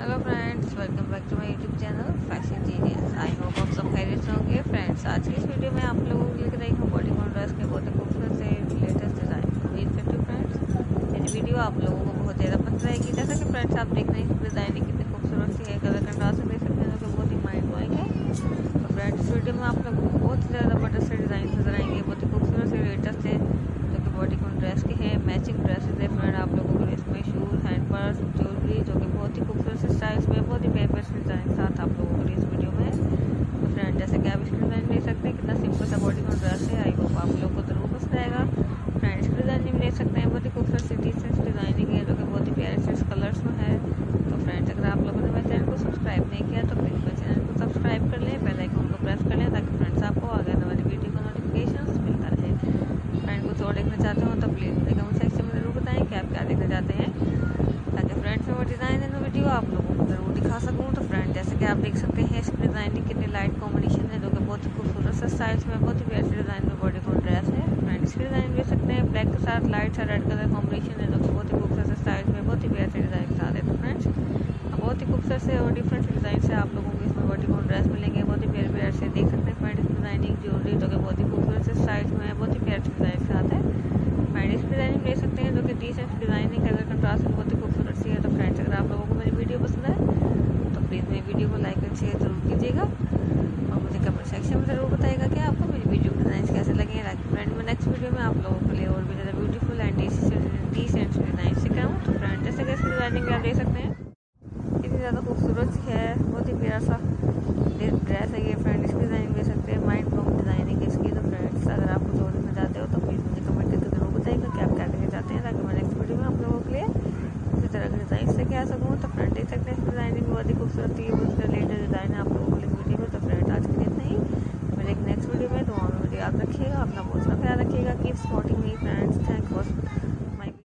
Hello friends, welcome back to my YouTube channel Fashion Genius. I hope आप सब खैरियत से होंगे। फ्रेंड्स, आज की इस वीडियो में आप लोगों को लेकर आई हूँ बॉडीकॉन ड्रेस के बहुत ही खूबसूरत से लेटेस्ट डिज़ाइन। उम्मीद करती हूँ फ्रेंड्स मेरी वीडियो आप लोगों को बहुत ज़्यादा पसंद आएगी। जैसा कि फ्रेंड्स आप देख रहे हैं डिज़ाइनिंग कितनी खूबसूरत सी है, कलर कंट्रास्ट देख सकते हैं जो बहुत ही माइंड ब्लोइंग है। तो फ्रेंड्स इस वीडियो में आप लोगों को बहुत ज़्यादा ज़बरदस्त से डिज़ाइन नजर आएंगे, बहुत ही खूबसूरत से लेटेस्ट है जो कि बॉडीकॉन ड्रेस के हैं। मैचिंग ड्रेसेस है फ्रेंड, आप लोगों को इसमें शूज़, हैंड पर्स, ज्वेलरी जो कि बहुत ही खूबसूरत स्टाइल्स में बहुत ही प्यारे डिज़ाइन के साथ आप लोगों को इस वीडियो में है। तो फ्रेंड जैसे कि आप इसका डिज़ाइन देख सकते हैं, कितना सिंपल सा बॉडीकॉन ड्रेस है। आई होप आप लोगों को जरूर पसंद आएगा। फ्रेंड इसका डिज़ाइनिंग देख सकते हैं, बहुत ही खूबसूरत सी डिसेंट डिज़ाइनिंग है जो कि बहुत ही प्यारे से कलर्स में है। तो फ्रेंड्स अगर आप लोगों ने मेरे चैनल को सब्सक्राइब नहीं किया तो प्लीज़ मेरे चैनल को सब्सक्राइब कर लें, बेल आइकन को प्रेस कर लें ताकि फ्रेंड्स आपको आगे आने वाली वीडियो का नोटिफिकेशन मिलता रहे। फ्रेंड कुछ और देखना चाहते हो तो प्लीज़ मुझे कमेंट सेक्शन में जरूर बताएं कि आप क्या देखना चाहते हैं, ताकि फ्रेंड्स में वो डिज़ाइन है वीडियो आप लोगों को जरूर दिखा सकूँ। तो फ्रेंड जैसे कि आप देख सकते हैं इसकी डिज़ाइनिंग कितनी लाइट कॉम्बिनेशन है जो कि बहुत ही खूबसूरत सा स्टाइल्स में बहुत ही प्यारे डिज़ाइन में बॉडीकॉन ड्रेस है। फ्रेंड इसकी डिज़ाइन देख सकते हैं, ब्लैक के साथ लाइट सा रेड कलर कॉम्बिनेशन है जो कि बहुत ही खूबसूरत स्टाइल्स में बहुत ही प्यारे डिज़ाइन के साथ है। तो फ्रेंड्स बहुत ही खूबसूरत से और डिफरेंट डिज़ाइन से आप लोगों को इसमें बॉडीकॉन ड्रेस मिलेंगे, बहुत ही प्यारे प्यारे से देख सकते हैं। फ्रेंड इसकी डिज़ाइनिंग ज्वेलरी जो कि बहुत ही खूबसूरत से स्टाइल्स में है, बहुत ही प्यारे डिज़ाइन के साथ है। फ्रेंड इसकी डिज़ाइनिंग देख सकते हैं जो कि डिसेंट डिज़ाइनिंग कलर कंट्रास्ट बहुत ही खूबसूरत सी है। तो फ्रेंड्स अगर आप लोगों को मेरी वीडियो पसंद है तो प्लीज़ मेरी वीडियो को लाइक और शेयर जरूर कीजिएगा और मुझे कमेंट सेक्शन में ज़रूर बताइएगा कि आपको मेरी वीडियो के डिज़ाइन कैसे लगे। ताकि फ्रेंड मैं नेक्स्ट वीडियो में आप लोगों के लिए और भी ज़्यादा ब्यूटीफुल एंड डिसेंट डिज़ाइन सिखाऊँ। तो फ्रेंड जैसे कि इसकी डिज़ाइनिंग आप देख सकते हैं कितनी ज़्यादा खूबसूरत सी है, बहुत ही प्यारा सा ड्रेस है ये। फ्रेंड इसकी डिज़ाइनिंग देख सकते हैं, माइंड ब्लोइंग डिज़ाइनिंग है इसकी। तो फ्रेंड्स अगर आप कुछ और देखना चाहते हो तो प्लीज़ मुझे कमेंट करके जरूर बताइएगा कि आप क्या देखना चाहते हैं, ताकि मैं नेक्स्ट वीडियो में आप लोगों के लिए इसी तरह के डिज़ाइन से क्या सकूँ। तो फ्रेंड देख सकते हैं इस डिज़ाइनिंग बहुत ही खूबसूरत है, बहुत रिलेटेड डिज़ाइन है आप लोगों को लिए वीडियो में। तो फ्रेंड आज के लिए इतना ही, मिलेंगे नेक्स्ट वीडियो में। तो वहाँ में याद रखिएगा, अपना बहुत सा ख्याल रखिएगा। Keep supporting me friends, thank you.